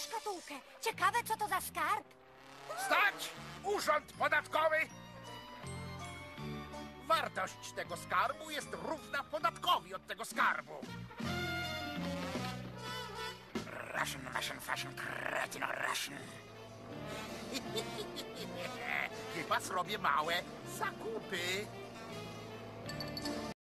szkatułkę. Ciekawe, co to za skarb. Stać! Urząd Podatkowy! Wartość tego skarbu jest równa podatkowi od tego skarbu. Russian, Russian, fashion, kretino, Russian. Chyba zrobię małe zakupy.